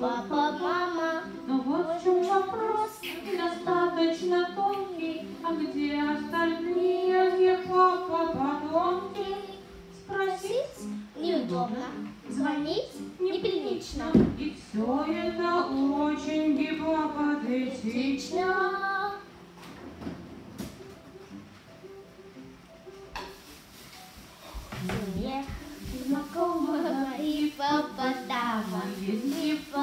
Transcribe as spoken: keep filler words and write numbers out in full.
папа, мама. Но вот в чем вопрос, достаточно тонкий. А где остальные гиппопотамки? Спросить Неудобно, звонить неприлично. И все это очень гиппопотетично. Смех знакомого гиппопотама. Есть